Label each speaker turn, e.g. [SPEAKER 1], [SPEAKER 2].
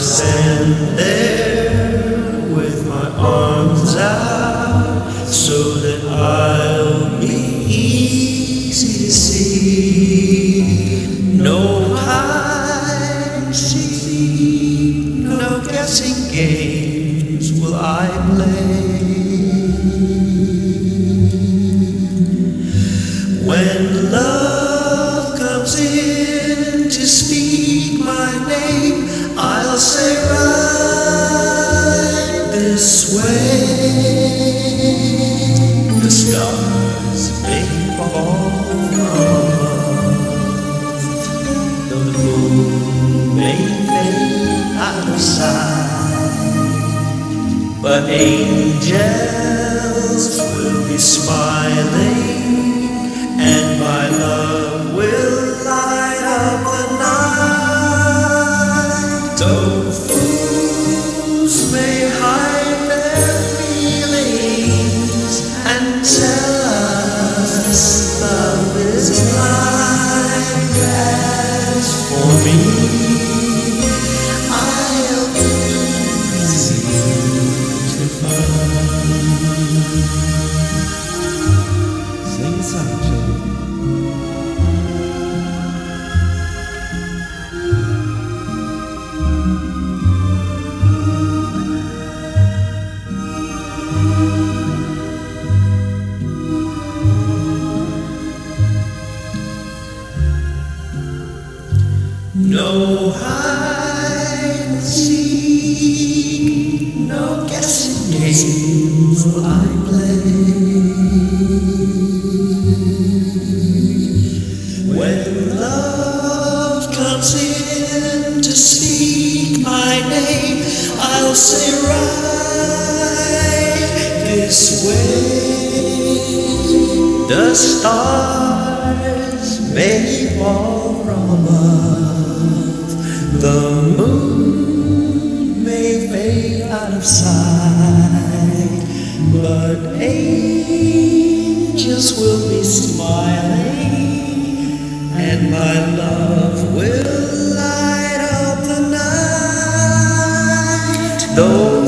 [SPEAKER 1] stand there with my arms out so that I'll be easy to see. No hide and seek, no guessing games will I play. When love comes in to speak my name, I'll say right this way. The stars may fall off, though the moon may fade out of sight, but angels will be smiling, and my love will light up the night. Though fools may hide their feelings and tell us love is blind, as for me, I'll be easy to find. Sing a song, children. No hide and seek, no guessing games will I play. When love comes in to speak my name, I'll say right this way. The stars may fall from above, the moon may fade out of sight, but angels will be smiling, and my love will light up the night. Though